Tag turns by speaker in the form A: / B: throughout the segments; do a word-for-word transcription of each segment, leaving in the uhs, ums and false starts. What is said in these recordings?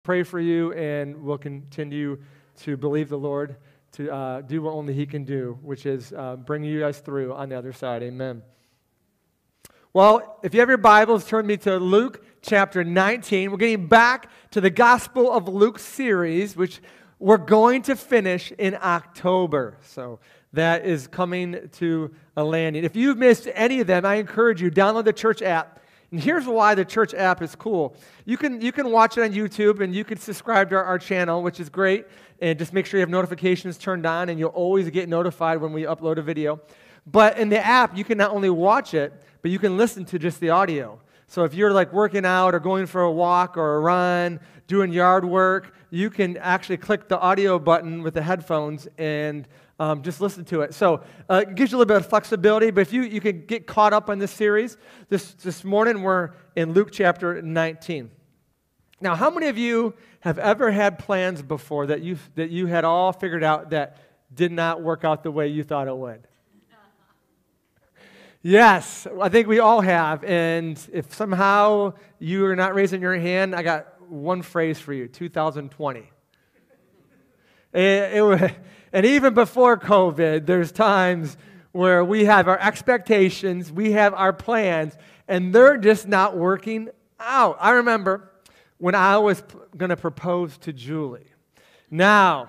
A: pray for you, and we'll continue to believe the Lord to uh, do what only He can do, which is uh, bring you guys through on the other side. Amen. Well, if you have your Bibles, turn me to Luke chapter nineteen. We're getting back to the Gospel of Luke series, which we're going to finish in October. So that is coming to a landing. If you've missed any of them, I encourage you, download the church app. And here's why the church app is cool. You can you can watch it on YouTube, and you can subscribe to our, our channel, which is great. And just make sure you have notifications turned on, and you'll always get notified when we upload a video. But in the app, you can not only watch it, but you can listen to just the audio. So if you're like working out or going for a walk or a run, doing yard work, you can actually click the audio button with the headphones and um, just listen to it. So uh, it gives you a little bit of flexibility, but if you, you can get caught up on this series, this, this morning we're in Luke chapter nineteen. Now, how many of you have ever had plans before that you that you had all figured out that did not work out the way you thought it would? Yes, I think we all have. And if somehow you are not raising your hand, I got one phrase for you, two thousand twenty. It, it, and even before COVID, there's times where we have our expectations, we have our plans, and they're just not working out. I remember when I was going to propose to Julie. Now,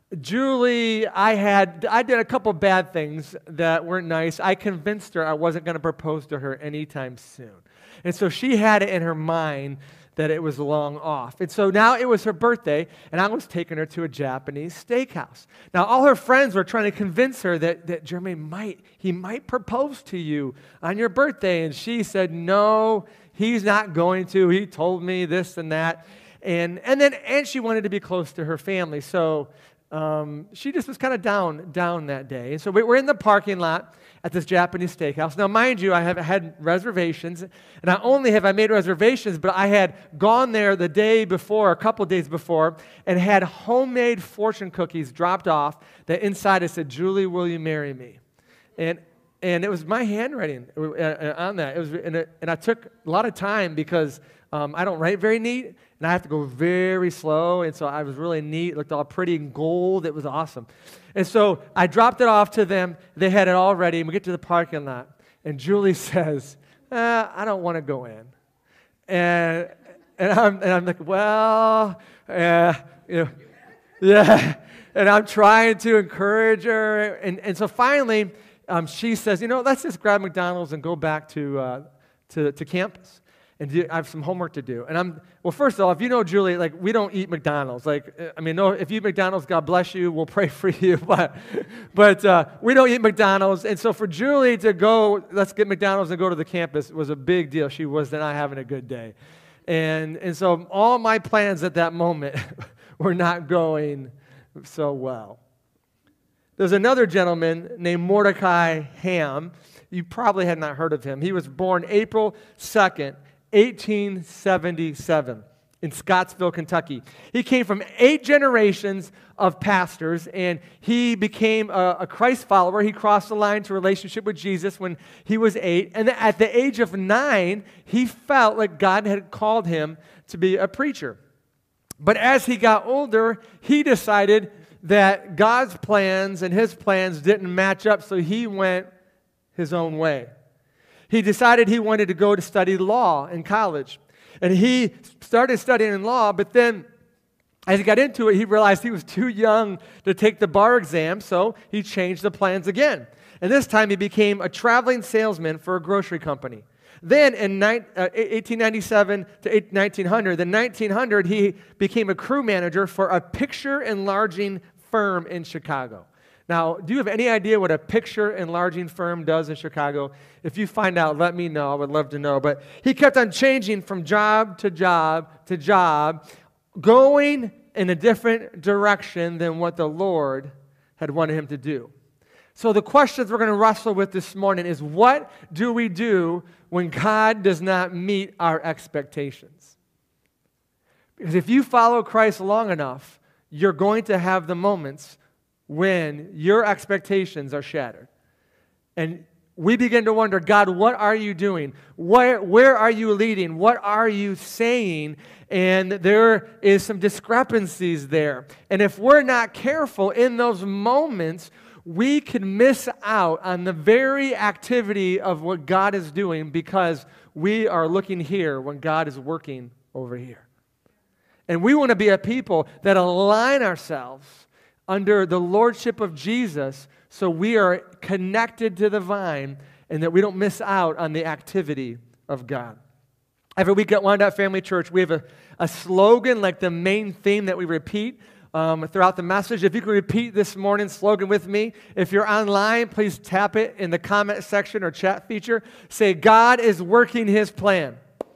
A: Julie, I had, I did a couple bad things that weren't nice. I convinced her I wasn't going to propose to her anytime soon. And so she had it in her mind that it was long off. And so now it was her birthday, and I was taking her to a Japanese steakhouse. Now, all her friends were trying to convince her that, that Jeremy might, he might propose to you on your birthday. And she said, no, he's not going to. He told me this and that. And, and then, and she wanted to be close to her family. So Um, she just was kind of down, down that day. And so we, we're in the parking lot at this Japanese steakhouse. Now, mind you, I have had reservations, and not only have I made reservations, but I had gone there the day before, a couple days before, and had homemade fortune cookies dropped off that inside it said, "Julie, will you marry me?" And and it was my handwriting on that. It was, and, it, and I took a lot of time because um, I don't write very neat, and I have to go very slow, and so I was really neat. It looked all pretty in gold. It was awesome. And so I dropped it off to them. They had it all ready, and we get to the parking lot, and Julie says, eh, I don't want to go in. And and I'm, and I'm like, well, uh, you know, yeah. And I'm trying to encourage her, and, and so finally, um, she says, you know, let's just grab McDonald's and go back to uh, to, to campus. And do, I have some homework to do. And I'm, well, first of all, if you know Julie, like, we don't eat McDonald's. Like, I mean, no, if you eat McDonald's, God bless you, we'll pray for you. But, but uh, we don't eat McDonald's. And so for Julie to go, let's get McDonald's and go to the campus was a big deal. She was not having a good day. And, and so all my plans at that moment were not going so well. There's another gentleman named Mordecai Ham. You probably had not heard of him. He was born April second, eighteen seventy-seven in Scottsville, Kentucky. He came from eight generations of pastors, and he became a, a Christ follower. He crossed the line to relationship with Jesus when he was eight. And at the age of nine, he felt like God had called him to be a preacher. But as he got older, he decided that God's plans and his plans didn't match up, so he went his own way. He decided he wanted to go to study law in college. And he started studying law, but then as he got into it, he realized he was too young to take the bar exam, so he changed the plans again. And this time he became a traveling salesman for a grocery company. Then in eighteen ninety-seven to nineteen hundred, then nineteen hundred, he became a crew manager for a picture enlarging firm in Chicago. Now, do you have any idea what a picture enlarging firm does in Chicago? If you find out, let me know. I would love to know. But he kept on changing from job to job to job, going in a different direction than what the Lord had wanted him to do. So the questions we're going to wrestle with this morning is, what do we do when God does not meet our expectations? Because if you follow Christ long enough, you're going to have the moments when your expectations are shattered. And we begin to wonder, God, what are you doing? Where, where are you leading? What are you saying? And there is some discrepancies there. And if we're not careful in those moments, we can miss out on the very activity of what God is doing because we are looking here when God is working over here. And we want to be a people that align ourselves under the lordship of Jesus so we are connected to the vine and that we don't miss out on the activity of God. Every week at Wyandotte Family Church, we have a, a slogan, like the main theme that we repeat um, throughout the message. If you can repeat this morning's slogan with me. If you're online, please tap it in the comment section or chat feature. Say, God is working His plan.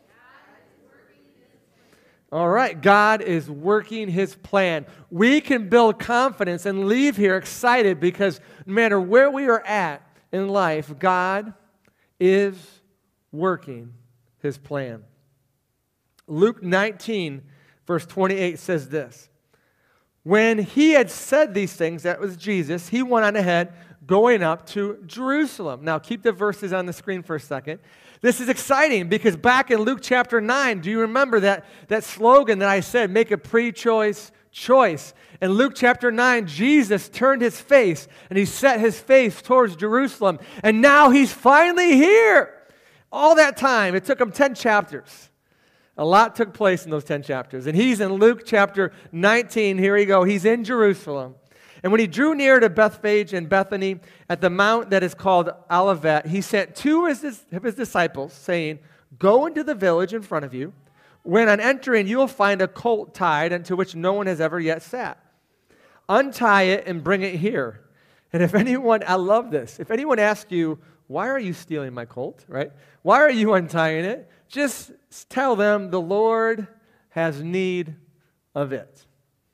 A: All right, God is working His plan. We can build confidence and leave here excited because no matter where we are at in life, God is working His plan. Luke nineteen, verse twenty-eight says this. When He had said these things, that was Jesus, He went on ahead going up to Jerusalem. Now, keep the verses on the screen for a second. This is exciting because back in Luke chapter nine, do you remember that, that slogan that I said, make a pre-choice choice? In Luke chapter nine, Jesus turned His face and He set His face towards Jerusalem. And now He's finally here. All that time, it took Him ten chapters. A lot took place in those ten chapters. And He's in Luke chapter nineteen. Here we go. He's in Jerusalem. And when He drew near to Bethphage and Bethany at the mount that is called Olivet, He sent two of His, of his disciples, saying, go into the village in front of you. When on entering, you will find a colt tied into which no one has ever yet sat. Untie it and bring it here. And if anyone, I love this, if anyone asks you, why are you stealing my colt, right? Why are you untying it? Just tell them the Lord has need of it.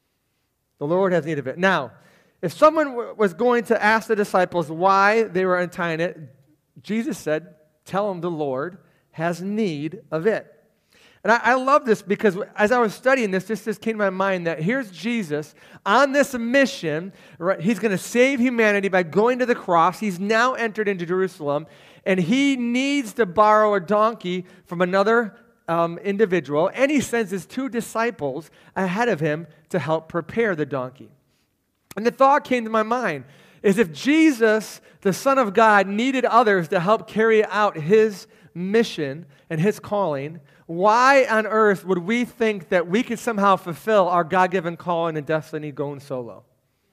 A: The Lord has need of it. Now, if someone w- was going to ask the disciples why they were untying it, Jesus said, tell them the Lord has need of it. And I, I love this because as I was studying this, this just came to my mind that here's Jesus on this mission. Right? He's going to save humanity by going to the cross. He's now entered into Jerusalem, and He needs to borrow a donkey from another um, individual, and He sends His two disciples ahead of Him to help prepare the donkey. And the thought came to my mind is if Jesus, the Son of God, needed others to help carry out His mission and His calling, why on earth would we think that we could somehow fulfill our God-given calling and destiny going solo?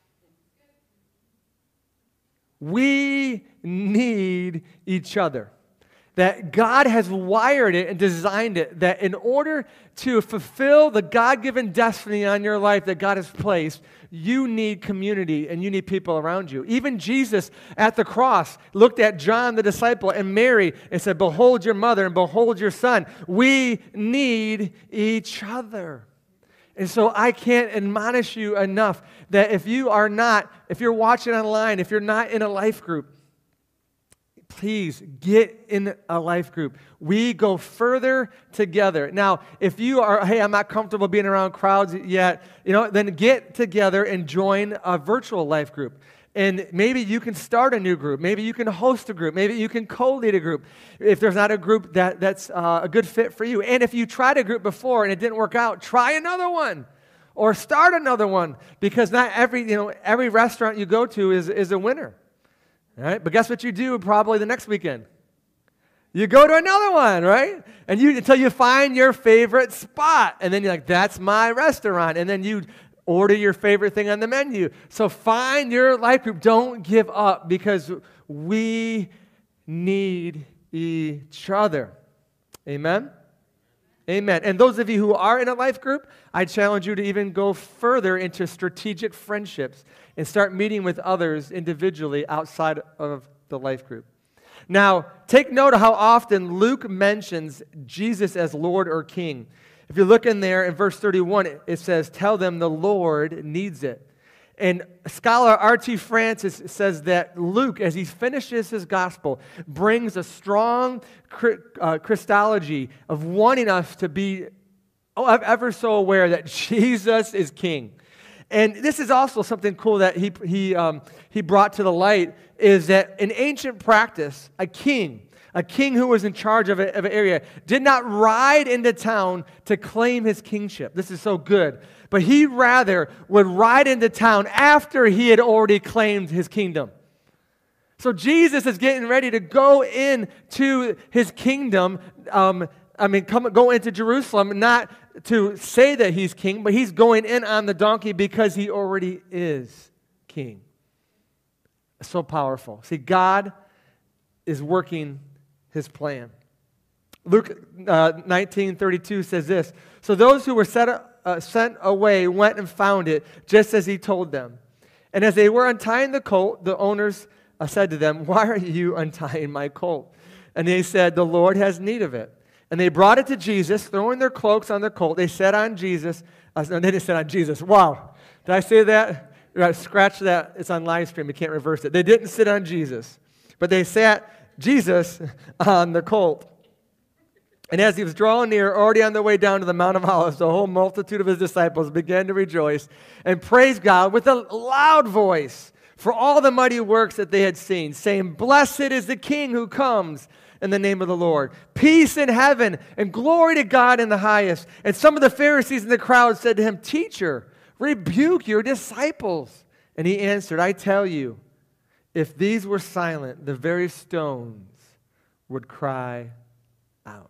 A: We need each other. That God has wired it and designed it, that in order to fulfill the God-given destiny on your life that God has placed, you need community and you need people around you. Even Jesus at the cross looked at John the disciple and Mary and said, behold your mother and behold your son. We need each other. And so I can't admonish you enough that if you are not, if you're watching online, if you're not in a life group, please get in a life group. We go further together. Now, if you are, hey, I'm not comfortable being around crowds yet, you know, then get together and join a virtual life group. And maybe you can start a new group. Maybe you can host a group. Maybe you can co-lead a group if there's not a group that, that's uh, a good fit for you. And if you tried a group before and it didn't work out, try another one. Or start another one. Because not every, you know, every restaurant you go to is, is a winner. All right, but guess what you do probably the next weekend? You go to another one, right? And you until you find your favorite spot. And then you're like, that's my restaurant. And then you order your favorite thing on the menu. So find your life group. Don't give up because we need each other. Amen? Amen. And those of you who are in a life group, I challenge you to even go further into strategic friendships and start meeting with others individually outside of the life group. Now, take note of how often Luke mentions Jesus as Lord or King. If you look in there in verse thirty-one, it says, tell them the Lord needs it. And scholar R T Francis says that Luke, as he finishes his gospel, brings a strong uh, Christology of wanting us to be ever so aware that Jesus is King. And this is also something cool that he, he, um, he brought to the light, is that in ancient practice, a king, a king who was in charge of, a, of an area, did not ride into town to claim his kingship. This is so good. But he rather would ride into town after he had already claimed his kingdom. So Jesus is getting ready to go into his kingdom, um, I mean, come, go into Jerusalem, not to say that he's king, but he's going in on the donkey because he already is king. So powerful. See, God is working his plan. Luke uh, nineteen thirty-two says this, so those who were set, uh, sent away went and found it just as he told them. And as they were untying the colt, the owners uh, said to them, why are you untying my colt? And they said, the Lord has need of it. And they brought it to Jesus, throwing their cloaks on the colt. They sat on Jesus. Uh, no, they didn't sit on Jesus. Wow. Did I say that? Right, scratch that. It's on live stream. You can't reverse it. They didn't sit on Jesus, but they sat Jesus on the colt. And as he was drawing near, already on the way down to the Mount of Olives, the whole multitude of his disciples began to rejoice and praise God with a loud voice for all the mighty works that they had seen, saying, blessed is the King who comes in the name of the Lord. Peace in heaven and glory to God in the highest. And some of the Pharisees in the crowd said to him, teacher, rebuke your disciples. And he answered, I tell you, if these were silent, the very stones would cry out.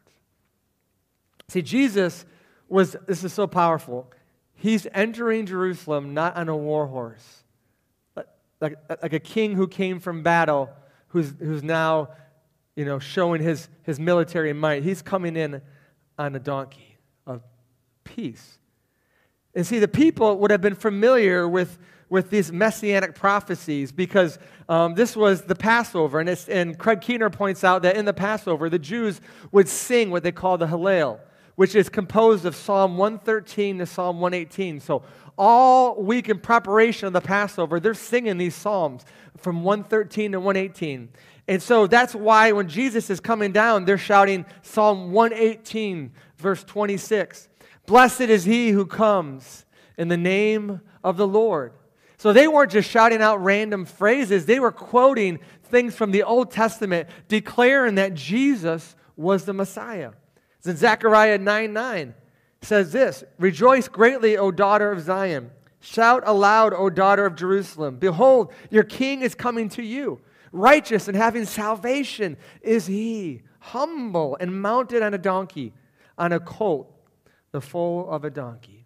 A: See, Jesus was, this is so powerful, he's entering Jerusalem not on a war horse, like, like, like a king who came from battle, who's, who's now you know, showing his, his military might. He's coming in on a donkey of peace. And see, the people would have been familiar with, with these messianic prophecies because um, this was the Passover. And, it's, and Craig Keener points out that in the Passover, the Jews would sing what they call the Hallel, which is composed of Psalm one thirteen to Psalm one eighteen. So all week in preparation of the Passover, they're singing these psalms from one thirteen to one eighteen. And so that's why when Jesus is coming down, they're shouting Psalm one eighteen, verse twenty-six. Blessed is he who comes in the name of the Lord. So they weren't just shouting out random phrases. They were quoting things from the Old Testament, declaring that Jesus was the Messiah. In Zechariah nine nine says this, rejoice greatly, O daughter of Zion. Shout aloud, O daughter of Jerusalem. Behold, your king is coming to you. Righteous and having salvation is he, humble and mounted on a donkey, on a colt, the foal of a donkey.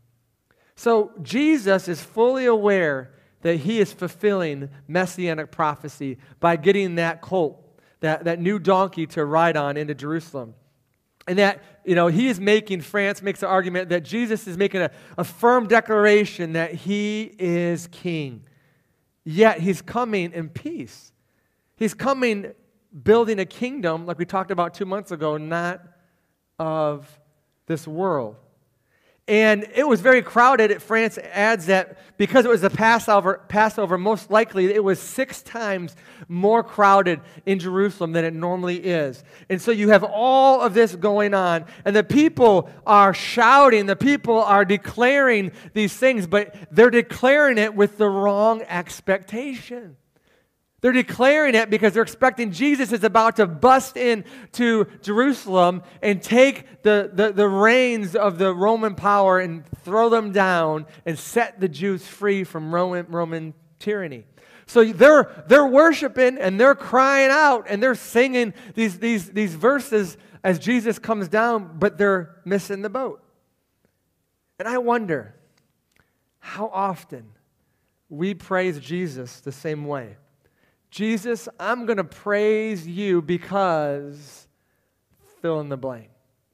A: So Jesus is fully aware that he is fulfilling messianic prophecy by getting that colt, that, that new donkey to ride on into Jerusalem. And that, you know, he is making, France makes the argument that Jesus is making a, a firm declaration that he is king. Yet he's coming in peace. He's coming building a kingdom, like we talked about two months ago, not of this world. And it was very crowded. France adds that because it was a Passover, Passover, most likely it was six times more crowded in Jerusalem than it normally is. And so you have all of this going on, and the people are shouting, the people are declaring these things, but they're declaring it with the wrong expectation. They're declaring it because they're expecting Jesus is about to bust into Jerusalem and take the, the, the reins of the Roman power and throw them down and set the Jews free from Roman, Roman tyranny. So they're, they're worshiping and they're crying out and they're singing these, these, these verses as Jesus comes down, but they're missing the boat. And I wonder how often we praise Jesus the same way. Jesus, I'm going to praise you because fill in the blank.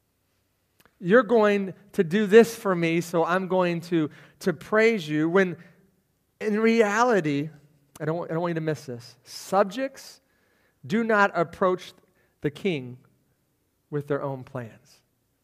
A: You're going to do this for me, so I'm going to, to praise you. When in reality, I don't, I don't want you to miss this, subjects do not approach the king with their own plans.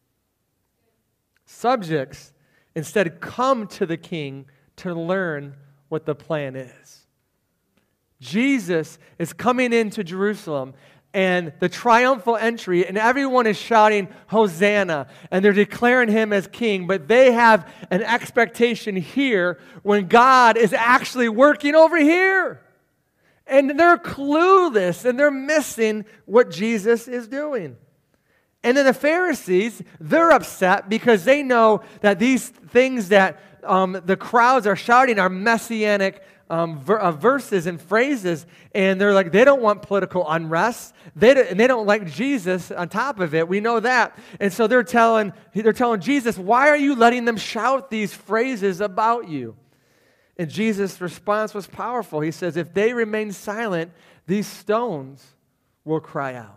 A: Subjects instead come to the king to learn what the plan is. Jesus is coming into Jerusalem and the triumphal entry, and everyone is shouting, Hosanna, and they're declaring him as king, but they have an expectation here when God is actually working over here. And they're clueless, and they're missing what Jesus is doing. And then the Pharisees, they're upset because they know that these things that um, the crowds are shouting are messianic um, ver- uh, verses and phrases, and they're like, they don't want political unrest. They don't, and they don't like Jesus on top of it. We know that. And so they're telling, they're telling Jesus, why are you letting them shout these phrases about you? And Jesus' response was powerful. He says, if they remain silent, these stones will cry out.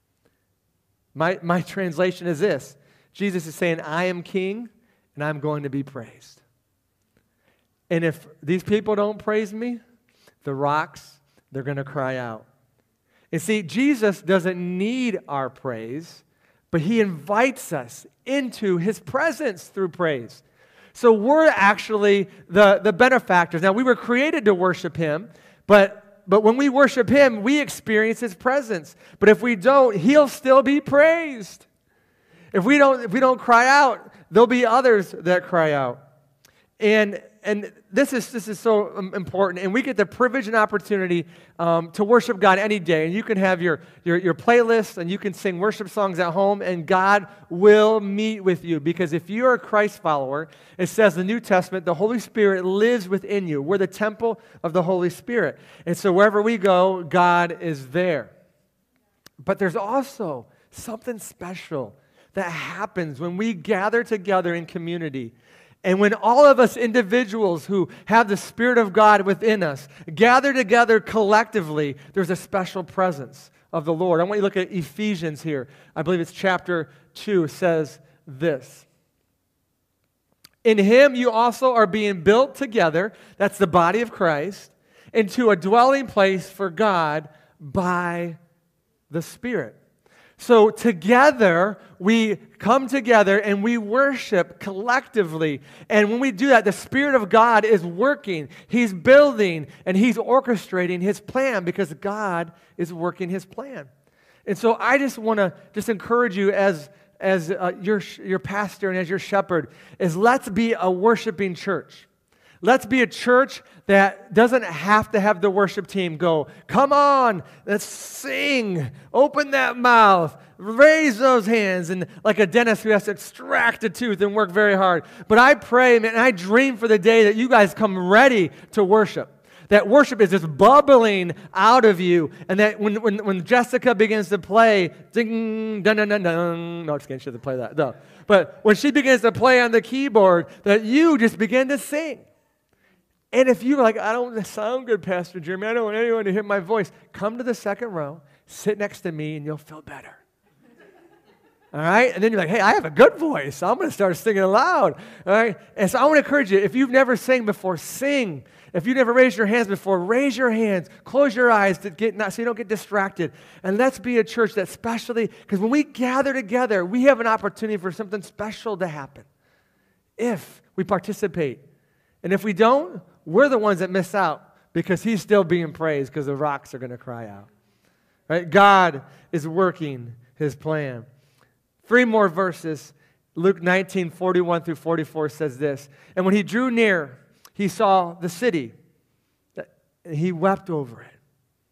A: My, my translation is this. Jesus is saying, I am king, and I'm going to be praised. And if these people don't praise me, the rocks, they're going to cry out. And see, Jesus doesn't need our praise, but he invites us into his presence through praise. So we're actually the, the benefactors. Now, we were created to worship him, but, but when we worship him, we experience his presence. But if we don't, he'll still be praised. If we don't, if we don't cry out, there'll be others that cry out. And and this is this is so important. And we get the privilege and opportunity um, to worship God any day. And you can have your, your, your playlist, and you can sing worship songs at home, and God will meet with you. Because if you're a Christ follower, it says in the New Testament, the Holy Spirit lives within you. We're the temple of the Holy Spirit. And so wherever we go, God is there. But there's also something special that happens when we gather together in community. And when all of us individuals who have the Spirit of God within us gather together collectively, there's a special presence of the Lord. I want you to look at Ephesians here. I believe it's chapter two, says this. In him you also are being built together, that's the body of Christ, into a dwelling place for God by the Spirit. So together, we come together and we worship collectively. And when we do that, the Spirit of God is working. He's building and he's orchestrating his plan because God is working his plan. And so I just want to just encourage you as, as uh, your, your pastor and as your shepherd is let's be a worshiping church. Let's be a church that doesn't have to have the worship team go, come on, let's sing, open that mouth, raise those hands, and like a dentist who has to extract a tooth and work very hard. But I pray, man, and I dream for the day that you guys come ready to worship. That worship is just bubbling out of you, and that when when, when Jessica begins to play, ding, dun, dun, dun, dun, no, I'm just kidding, she doesn't play that, no. But when she begins to play on the keyboard, that you just begin to sing. And if you're like, I don't sound good, Pastor Jeremy, I don't want anyone to hear my voice, come to the second row, sit next to me, and you'll feel better. All right? And then you're like, hey, I have a good voice. So I'm going to start singing loud. All right? And so I want to encourage you, if you've never sang before, sing. If you've never raised your hands before, raise your hands. Close your eyes to get not, so you don't get distracted. And let's be a church that specially, because when we gather together, we have an opportunity for something special to happen if we participate. And if we don't, we're the ones that miss out because he's still being praised because the rocks are going to cry out. Right? God is working his plan. Three more verses. Luke nineteen, forty-one through forty-four says this. And when he drew near, he saw the city. And he wept over it,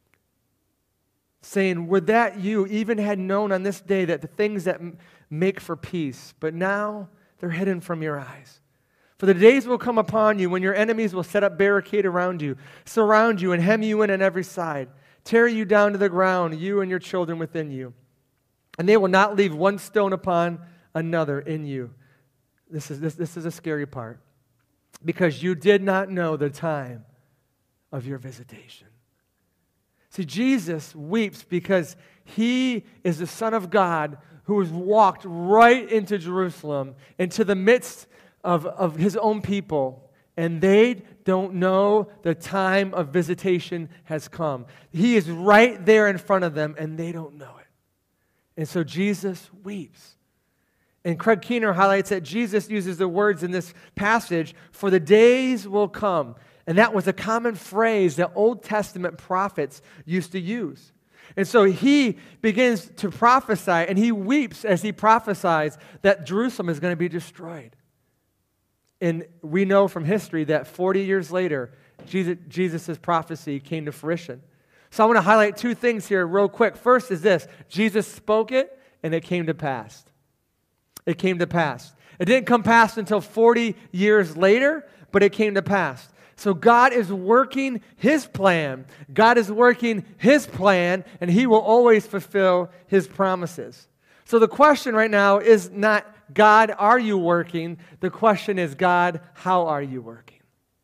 A: saying, would that you even had known on this day that the things that make for peace, but now they're hidden from your eyes. For the days will come upon you when your enemies will set up barricade around you, surround you, and hem you in on every side, tear you down to the ground, you and your children within you. And they will not leave one stone upon another in you. This is, this, this is a scary part. Because you did not know the time of your visitation. See, Jesus weeps because he is the Son of God who has walked right into Jerusalem, into the midst Of, of his own people, and they don't know the time of visitation has come. He is right there in front of them, and they don't know it. And so Jesus weeps. And Craig Keener highlights that Jesus uses the words in this passage, for the days will come. And that was a common phrase that Old Testament prophets used to use. And so he begins to prophesy, and he weeps as he prophesies that Jerusalem is going to be destroyed. And we know from history that forty years later, Jesus, Jesus' prophecy came to fruition. So I want to highlight two things here real quick. First is this: Jesus spoke it, and it came to pass. It came to pass. It didn't come past until forty years later, but it came to pass. So God is working His plan. God is working His plan, and He will always fulfill His promises. So the question right now is not, God, are you working? The question is, God, how are you working?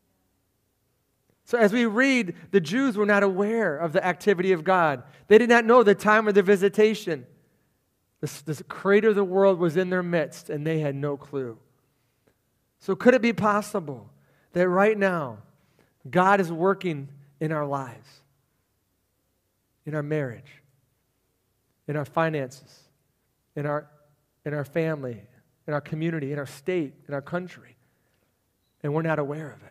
A: So as we read, the Jews were not aware of the activity of God. They did not know the time of the visitation. The, the creator of the world was in their midst, and they had no clue. So could it be possible that right now, God is working in our lives, in our marriage, in our finances, in our, in our family, in our community, in our state, in our country, and we're not aware of it?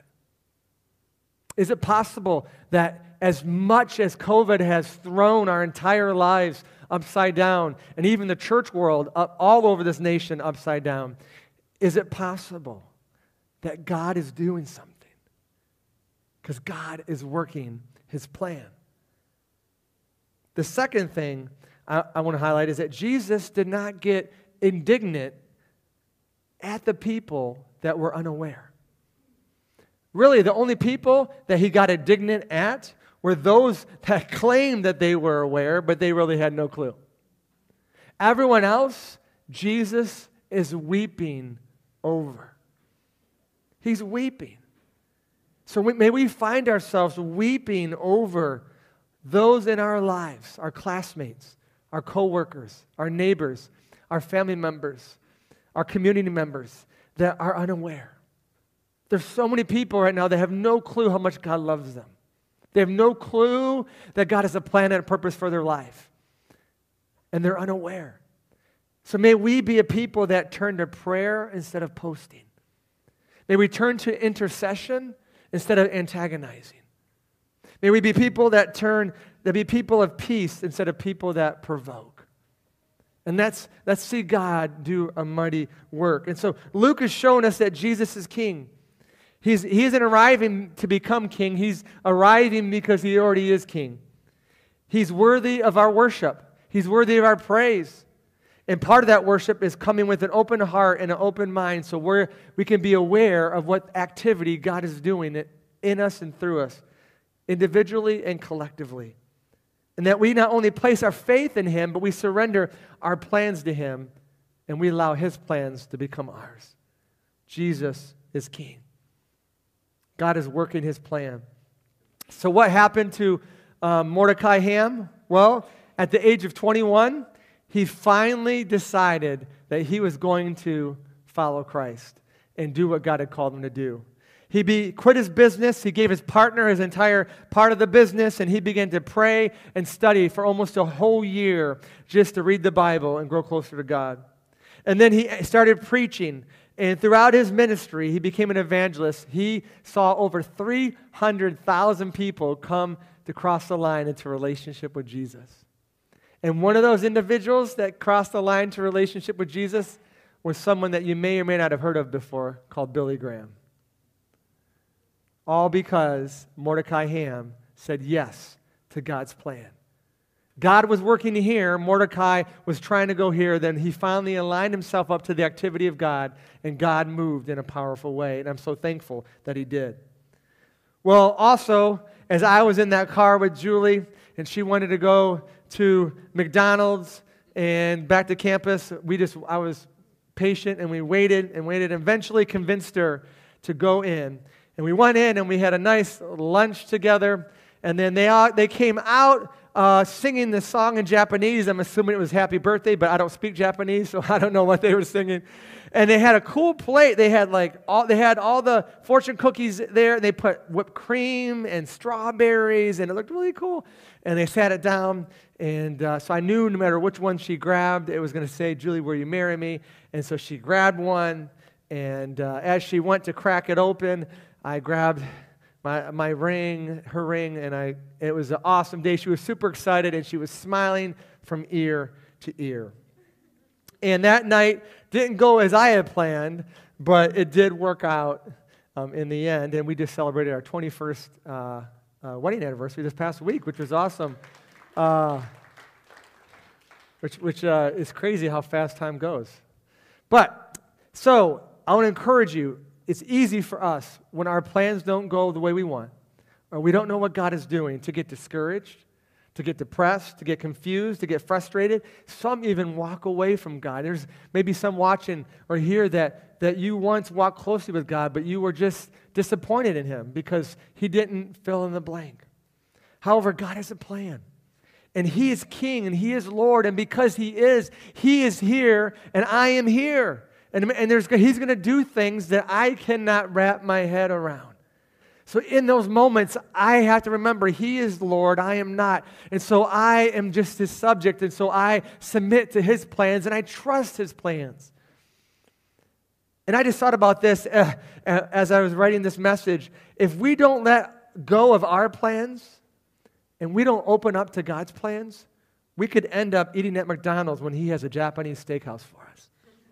A: Is it possible that as much as COVID has thrown our entire lives upside down, and even the church world up, all over this nation upside down, is it possible that God is doing something? Because God is working His plan. The second thing I, I want to highlight is that Jesus did not get indignant at the people that were unaware. Really, the only people that He got indignant at were those that claimed that they were aware, but they really had no clue. Everyone else, Jesus is weeping over. He's weeping. So we, may we find ourselves weeping over those in our lives, our classmates, our coworkers, our neighbors, our family members, our community members that are unaware. There's so many people right now that have no clue how much God loves them. They have no clue that God has a plan and a purpose for their life. And they're unaware. So may we be a people that turn to prayer instead of posting. May we turn to intercession instead of antagonizing. May we be people that turn, that be people of peace instead of people that provoke. And that's, let's see God do a mighty work. And so Luke is showing us that Jesus is king. He's, he isn't arriving to become king. He's arriving because He already is king. He's worthy of our worship. He's worthy of our praise. And part of that worship is coming with an open heart and an open mind so we're, we can be aware of what activity God is doing in us and through us, individually and collectively. And that we not only place our faith in Him, but we surrender our plans to Him and we allow His plans to become ours. Jesus is king. God is working His plan. So what happened to um, Mordecai Ham? Well, at the age of twenty-one, he finally decided that he was going to follow Christ and do what God had called him to do. He be, quit his business. He gave his partner his entire part of the business, and he began to pray and study for almost a whole year just to read the Bible and grow closer to God. And then he started preaching, and throughout his ministry, he became an evangelist. He saw over three hundred thousand people come to cross the line into relationship with Jesus. And one of those individuals that crossed the line to relationship with Jesus was someone that you may or may not have heard of before called Billy Graham. All because Mordecai Ham said yes to God's plan. God was working here. Mordecai was trying to go here. Then he finally aligned himself up to the activity of God, and God moved in a powerful way. And I'm so thankful that He did. Well, also, as I was in that car with Julie, and she wanted to go to McDonald's and back to campus, we just I was patient, and we waited and waited, and eventually convinced her to go in. And we went in, and we had a nice lunch together. And then they all, they came out uh, singing the song in Japanese. I'm assuming it was Happy Birthday, but I don't speak Japanese, so I don't know what they were singing. And they had a cool plate. They had like all they had all the fortune cookies there. And they put whipped cream and strawberries, and it looked really cool. And they sat it down, and uh, so I knew no matter which one she grabbed, it was going to say, "Julie, will you marry me?" And so she grabbed one, and uh, as she went to crack it open, I grabbed my, my ring, her ring, and I. It was an awesome day. She was super excited, and she was smiling from ear to ear. And that night didn't go as I had planned, but it did work out um, in the end, and we just celebrated our twenty-first uh, uh, wedding anniversary this past week, which was awesome. Uh, which which uh, is crazy how fast time goes. But, so, I want to encourage you, it's easy for us when our plans don't go the way we want, or we don't know what God is doing, to get discouraged, to get depressed, to get confused, to get frustrated. Some even walk away from God. There's maybe some watching or here that, that you once walked closely with God, but you were just disappointed in Him because He didn't fill in the blank. However, God has a plan. And He is King, and He is Lord, and because He is, He is here, and I am here. And, and there's, He's going to do things that I cannot wrap my head around. So in those moments, I have to remember He is Lord, I am not. And so I am just His subject, and so I submit to His plans, and I trust His plans. And I just thought about this uh, as I was writing this message. If we don't let go of our plans, and we don't open up to God's plans, we could end up eating at McDonald's when He has a Japanese steakhouse for us.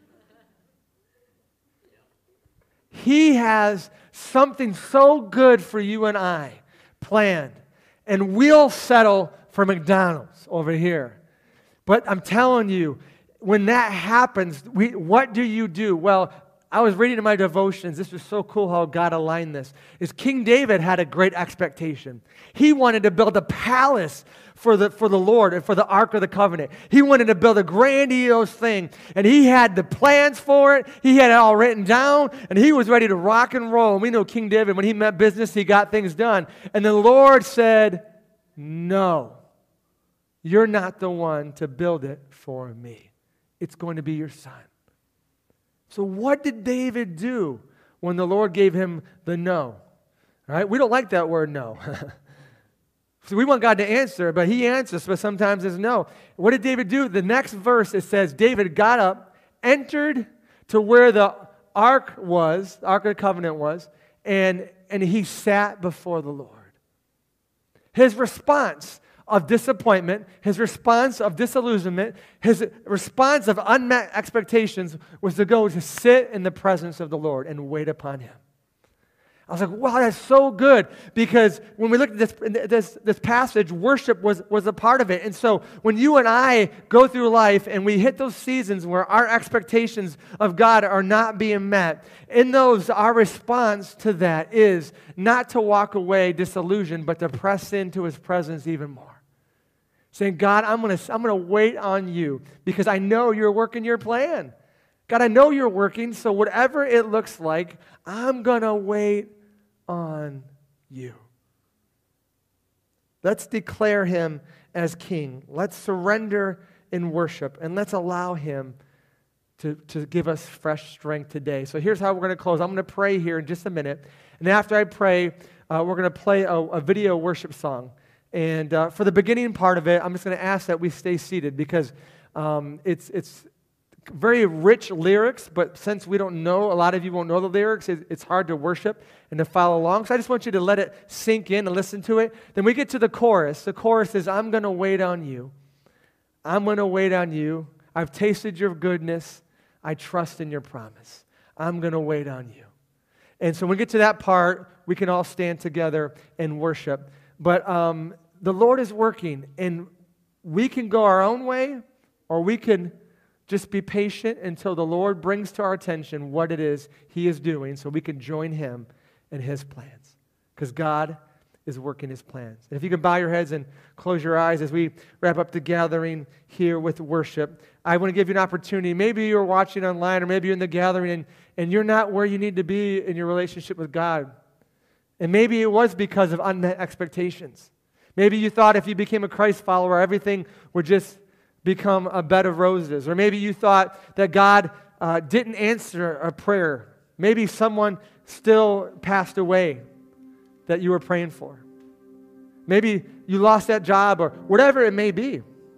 A: He has something so good for you and I planned, and we'll settle for McDonald's over here. But I'm telling you, when that happens, we, what do you do? Well, I was reading in my devotions, this was so cool how God aligned this, is King David had a great expectation. He wanted to build a palace for the, for the Lord and for the Ark of the Covenant. He wanted to build a grandiose thing, and he had the plans for it. He had it all written down, and he was ready to rock and roll. And we know King David, when he met business, he got things done. And the Lord said, no, you're not the one to build it for me. It's going to be your son. So what did David do when the Lord gave him the no? All right? We don't like that word no. So we want God to answer, but He answers, but sometimes it's no. What did David do? The next verse, it says, David got up, entered to where the ark was, the Ark of the Covenant was, and, and he sat before the Lord. His response of disappointment, his response of disillusionment, his response of unmet expectations was to go to sit in the presence of the Lord and wait upon Him. I was like, wow, that's so good, because when we look at this, this, this passage, worship was, was a part of it. And so when you and I go through life and we hit those seasons where our expectations of God are not being met, in those, our response to that is not to walk away disillusioned, but to press into His presence even more. Saying, God, I'm going to I'm going to wait on You because I know You're working Your plan. God, I know You're working, so whatever it looks like, I'm going to wait on You. Let's declare Him as King. Let's surrender in worship, and let's allow Him to, to give us fresh strength today. So here's how we're going to close. I'm going to pray here in just a minute, and after I pray, uh, we're going to play a, a video worship song. And uh, for the beginning part of it, I'm just going to ask that we stay seated because um, it's it's very rich lyrics, but since we don't know, a lot of you won't know the lyrics, it, it's hard to worship and to follow along. So I just want you to let it sink in and listen to it. Then we get to the chorus. The chorus is, I'm going to wait on You. I'm going to wait on You. I've tasted Your goodness. I trust in Your promise. I'm going to wait on You. And so when we get to that part, we can all stand together and worship. But um, the Lord is working, and we can go our own way, or we can just be patient until the Lord brings to our attention what it is He is doing so we can join Him in His plans. Because God is working His plans. And if you can bow your heads and close your eyes as we wrap up the gathering here with worship, I want to give you an opportunity. Maybe you're watching online, or maybe you're in the gathering and, and you're not where you need to be in your relationship with God. And maybe it was because of unmet expectations. Maybe you thought if you became a Christ follower, everything would just become a bed of roses. Or maybe you thought that God uh, didn't answer a prayer. Maybe someone still passed away that you were praying for. Maybe you lost that job, or whatever it may be.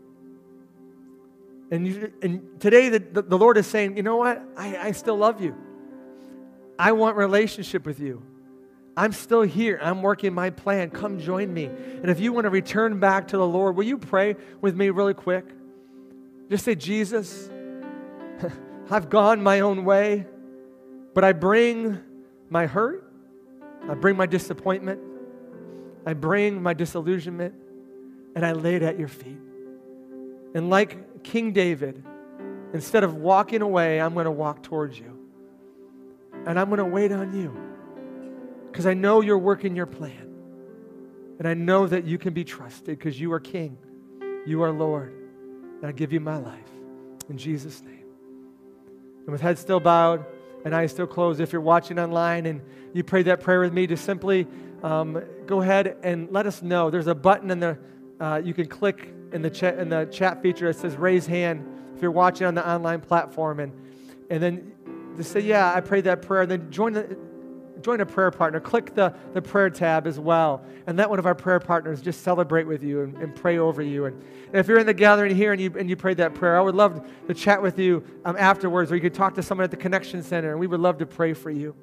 A: And, you, and today the, the, the Lord is saying, you know what? I, I still love you. I want relationship with you. I'm still here. I'm working my plan. Come join me. And if you want to return back to the Lord, will you pray with me really quick? Just say, Jesus, I've gone my own way, but I bring my hurt. I bring my disappointment. I bring my disillusionment, and I lay it at your feet. And like King David, instead of walking away, I'm going to walk towards you. And I'm going to wait on you. Because I know you're working your plan. And I know that you can be trusted because you are King. You are Lord. And I give you my life. In Jesus' name. And with head still bowed and eyes still closed, if you're watching online and you prayed that prayer with me, just simply um, go ahead and let us know. There's a button in the, uh, you can click in the, chat, in the chat feature that says raise hand if you're watching on the online platform. And, and then just say, yeah, I prayed that prayer. And then join the... Join a prayer partner. Click the, the prayer tab as well. And let one of our prayer partners just celebrate with you and, and pray over you. And, and if you're in the gathering here and you, and you prayed that prayer, I would love to chat with you um, afterwards, or you could talk to someone at the Connection Center, and we would love to pray for you.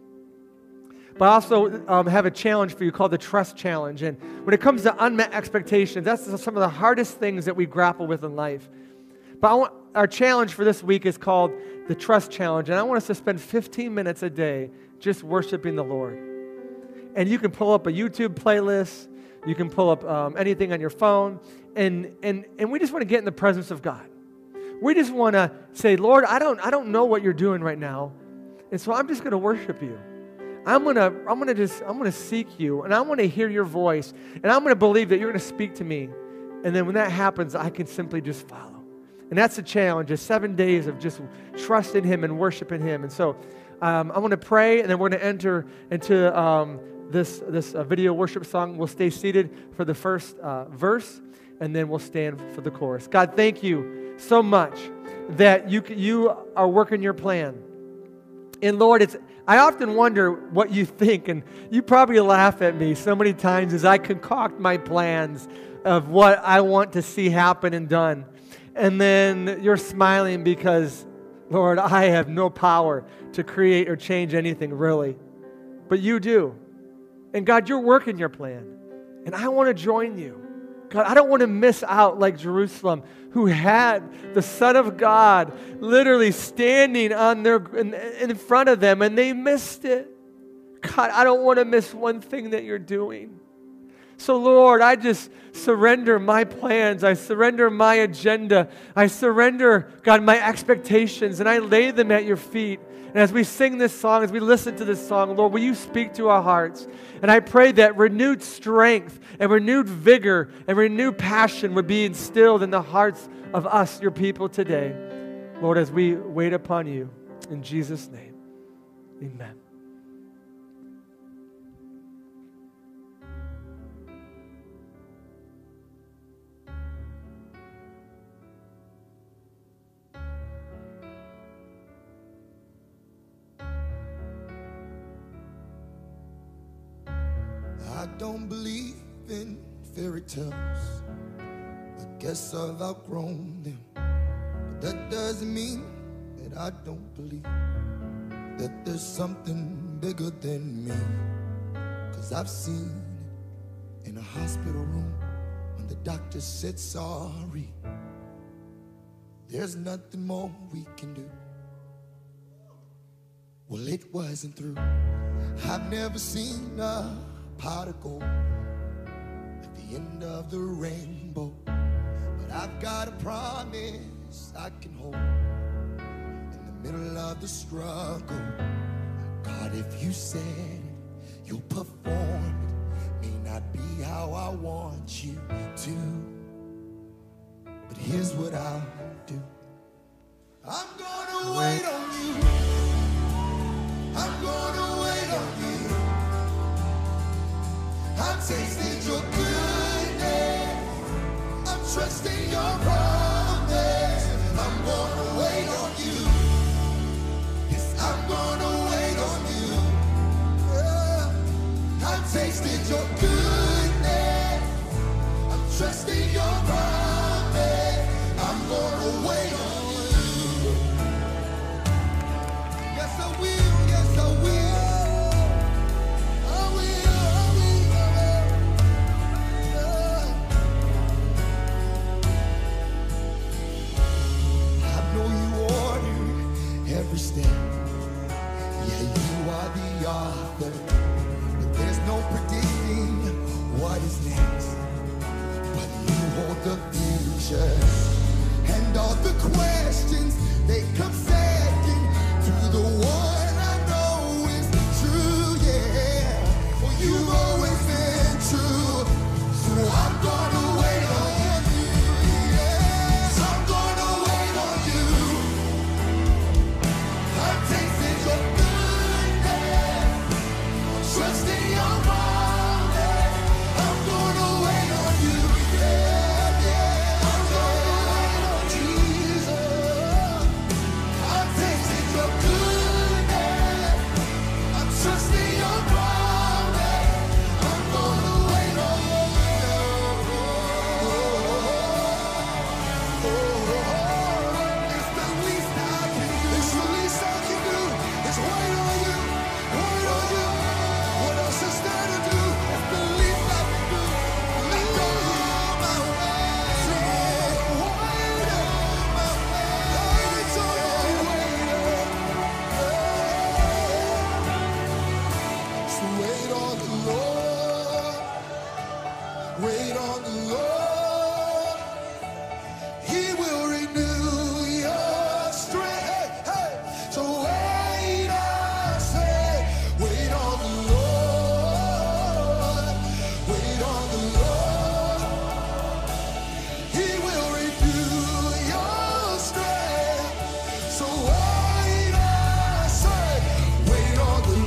A: But I also um, have a challenge for you called the Trust Challenge. And when it comes to unmet expectations, that's some of the hardest things that we grapple with in life. But I want, our challenge for this week is called the Trust Challenge. And I want us to spend fifteen minutes a day just worshiping the Lord. And you can pull up a YouTube playlist. You can pull up um, anything on your phone. And, and, and we just want to get in the presence of God. We just want to say, Lord, I don't, I don't know what you're doing right now. And so I'm just going to worship you. I'm going to I'm going to just, I'm going to seek you. And I want to hear your voice. And I'm going to believe that you're going to speak to me. And then when that happens, I can simply just follow. And that's the challenge, is seven days of just trusting him and worshiping him. And so Um, I want to pray, and then we're going to enter into um, this, this uh, video worship song. We'll stay seated for the first uh, verse, and then we'll stand for the chorus. God, thank you so much that you, you are working your plan. And Lord, it's, I often wonder what you think, and you probably laugh at me so many times as I concoct my plans of what I want to see happen and done. And then you're smiling because, Lord, I have no power to create or change anything, really. But you do. And God, you're working your plan. And I want to join you. God, I don't want to miss out like Jerusalem, who had the Son of God literally standing on their in, in front of them, and they missed it. God, I don't want to miss one thing that you're doing. So, Lord, I just surrender my plans. I surrender my agenda. I surrender, God, my expectations, and I lay them at your feet. And as we sing this song, as we listen to this song, Lord, will you speak to our hearts? And I pray that renewed strength and renewed vigor and renewed passion would be instilled in the hearts of us, your people, today. Lord, as we wait upon you, in Jesus' name, amen.
B: I don't believe in fairy tales. I guess I've outgrown them. But that doesn't mean that I don't believe that there's something bigger than me. Cause I've seen it in a hospital room when the doctor said sorry. There's nothing more we can do. Well, it wasn't through. I've never seen a pot of gold at the end of the rainbow, but I've got a promise I can hold in the middle of the struggle. God, if you said it, you'll perform it. May not be how I want you to, but here's what I'll do. I'm gonna wait on you. I'm gonna wait on you. I've tasted your goodness. I'm trusting your promise. I'm gonna wait on you. Yes, I'm gonna wait on you. Yeah. I've tasted your goodness. I'm trusting your promise. I'm gonna wait on you. Yes, I will. Yes, I will. I'm what is next, but you hold the future. And all the questions, they come second to the one I know is true, yeah. Well, you've always been true, so I'm gonna wait on you, yes. I'm gonna wait on you. I've tasted your goodness, trusting your promise. I'm gonna wait on you, yeah, yeah. I'm gonna wait on Jesus. I've tasted your goodness, I'm trusting your promise. I'm gonna wait on you. It's the least I can do. It's the least I can do. It's wait on you, wait on you. What else is there to do? It's the least I can do. Let go of my way. Wait on my way. Wait on your way. So wait on the Lord. Wait on the Lord. He will renew your strength. Hey, hey. So wait, I say, wait on the Lord. Wait on the Lord. He will renew your strength. So wait, I say, wait on the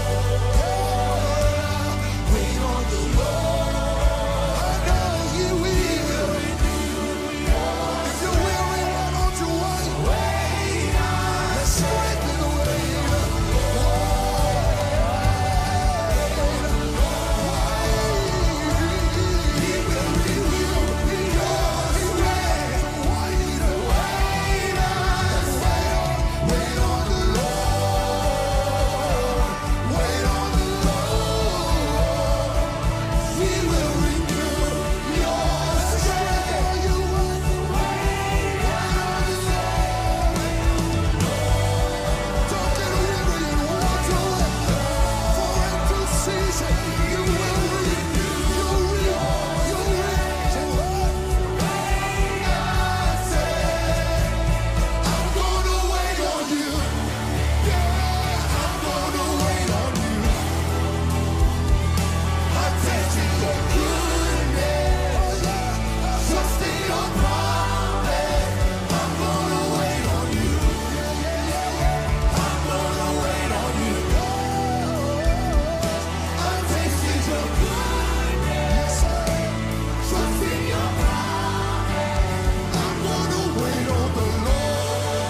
B: Lord. Wait on the Lord. I know He will. If you're weary, why don't you wait? Wait, let's strengthen the wait. He will renew your strength. Wait, wait, wait on the Lord. Wait on the Lord. He will renew your strength. You wait, wait on the Lord. Don't get weary and walk away. For in due season you will reap, you'll reap, you'll reap. So wait, I say, I'm gonna wait on you. Yeah, I'm gonna wait on you. I'm tasting your goodness, trusting your promise. I'm gonna wait on you. I'm gonna wait on you. I'm tasting your goodness, trusting your promise. I'm gonna wait on the Lord.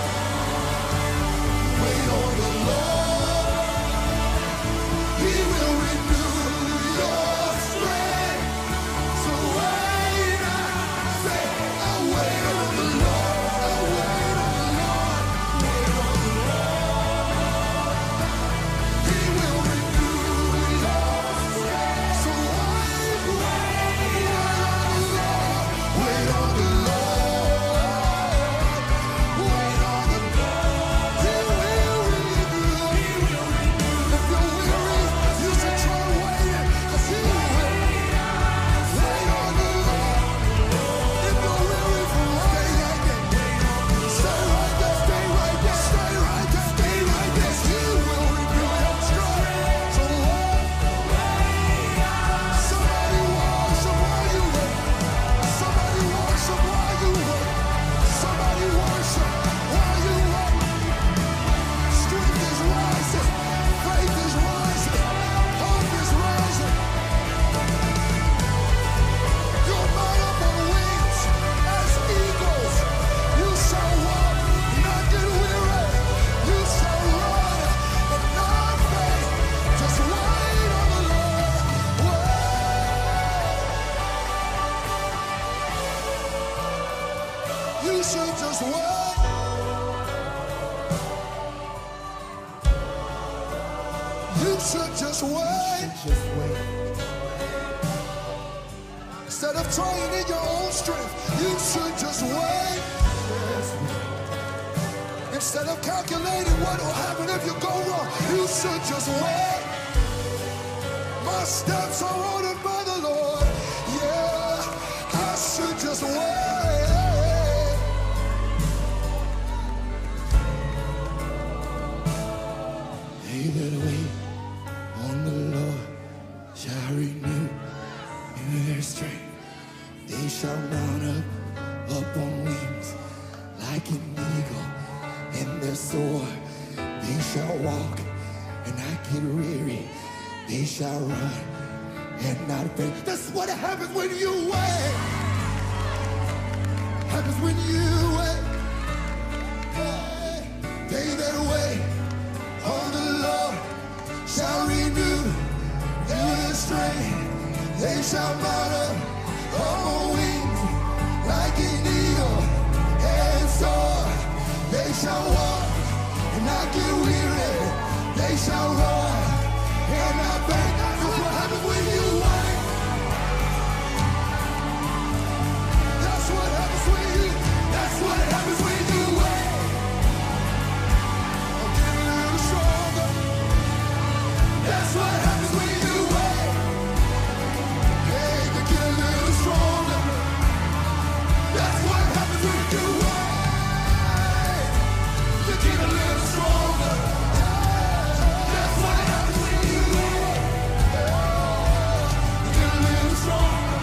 B: Wait on the Lord. He will renew your strength. So wait, I say, I wait on the Lord. I wait on the Lord. Wait on the Lord. He will renew your strength. So wait, wait on the Lord. Wait on the Lord. Wait on the Lord. He will renew. If you're weary, you should try waiting, 'cause He will. Wait on the Lord. If you're weary from waiting, stay right there, stay right there, stay right there, stay right there. He will renew your strength. So wait. Somebody worship while you wait. Somebody worship while you wait. Somebody worship while you wait. Strength is rising, faith is rising, hope is rising. You'll mount up on wings as eagles. You shall walk, not get weary. You shall run and not faint. Just wait on the Lord. Wait. You should just wait. You should just wait. Instead of trying in your own strength, you should just wait. Instead of calculating what will happen if you go wrong, you should just wait. My steps are ordered by the Lord. shall renew their strength. They shall mount up, up on wings like an eagle, and their soar. They shall walk and not get weary. They shall run and not faint. That's what happens when you wait. Happens when you wait. They that wait on the Lord shall renew their strength. They shall mount up on wings like an eagle and soar. They shall walk and not get weary. They shall run and not faint. That's what happens when you wait. That's what happens when you. That's what happens when you wait. I'm getting a little stronger. That's what happens when you wait. Hey, you get a little stronger. That's what happens when you wait. You get a little stronger. That's what happens when you wait. You get a little stronger.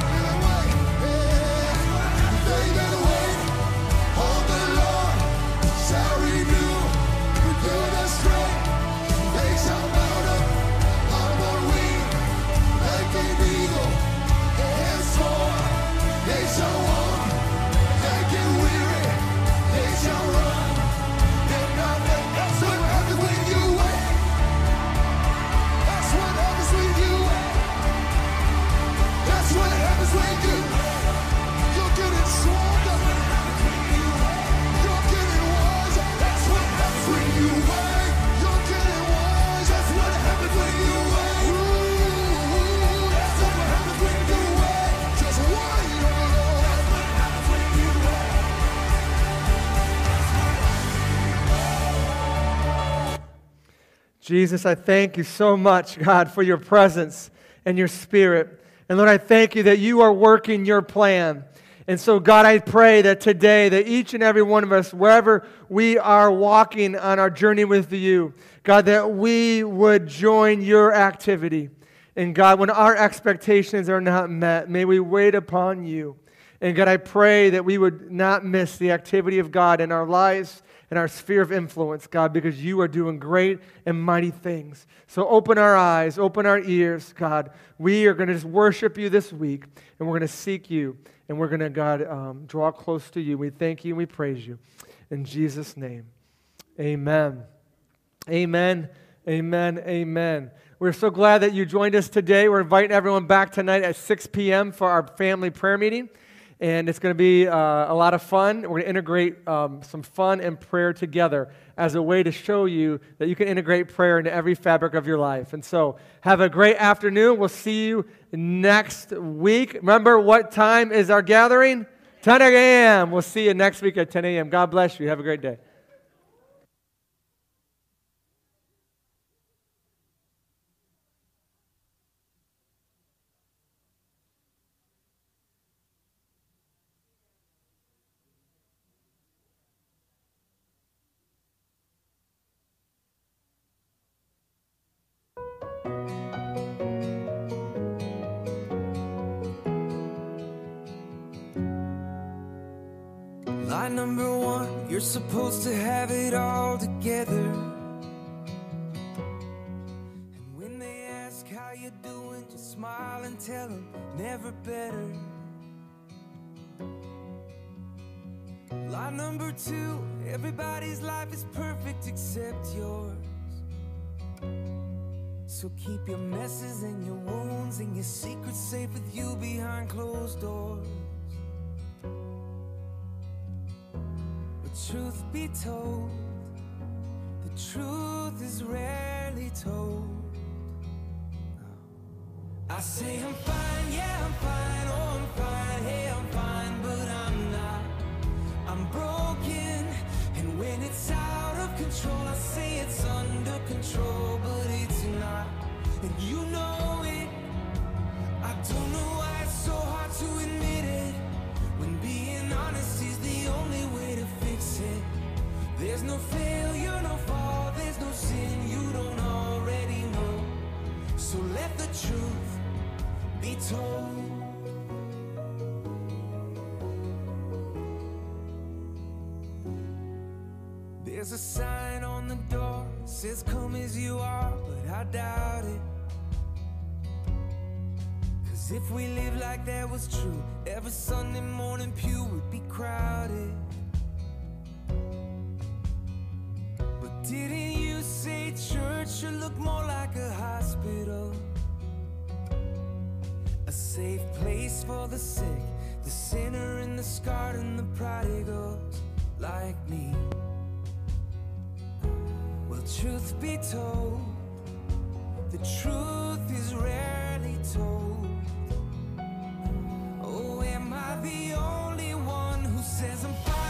B: They that wait on the Lord shall renew their strength. They shall mount up on wings like an eagle and soar. They shall walk and get weary. They shall run and not faint. That's what happens when you wait. That's what happens when you wait. That's what happens when you wait. You're getting stronger. You're getting wiser. That's what happens when you wait. You're getting wise. That's what happens when you wait. Ooh, that's what happens when you wait. Just wait on the Lord. That's what happens when you wait.
A: Jesus, I thank you so much, God, for your presence and your spirit. And Lord, I thank you that you are working your plan. And so, God, I pray that today, that each and every one of us, wherever we are walking on our journey with you, God, that we would join your activity. And God, when our expectations are not met, may we wait upon you. And God, I pray that we would not miss the activity of God in our lives and our sphere of influence, God, because you are doing great and mighty things. So open our eyes, open our ears, God. We are going to just worship you this week, and we're going to seek you, and we're going to, God, um, draw close to you. We thank you and we praise you. In Jesus' name, amen. Amen, amen, amen. We're so glad that you joined us today. We're inviting everyone back tonight at six p.m. for our family prayer meeting. And it's going to be uh, a lot of fun. We're going to integrate um, some fun and prayer together as a way to show you that you can integrate prayer into every fabric of your life. And so have a great afternoon. We'll see you next week. Remember, what time is our gathering? ten a.m. We'll see you next week at ten a.m. God bless you. Have a great day.
C: Line number one, you're supposed to have it all together. And when they ask how you doing, just smile and tell them never better. Line number two, everybody's life is perfect except yours. So keep your messes and your wounds and your secrets safe with you behind closed doors. Truth be told, the truth is rarely told. I say I'm fine, yeah I'm fine, oh I'm fine, hey I'm fine, but I'm not. I'm broken, and when it's out of control, I say it's under control, but it's not. And you know it. I don't know why it's so hard to admit it, when being honest is the only way to fix it. There's no failure, no fall, there's no sin you don't already know. So let the truth There's a sign on the door, says come as you are, but I doubt it. Cause if we live like that was true, every Sunday morning pew would be crowded. But didn't you say church should look more like a hospital? A safe place for the sick, the sinner and the scarred and the prodigals like me. Well, truth be told, the truth is rarely told. Oh, am I the only one who says I'm fine?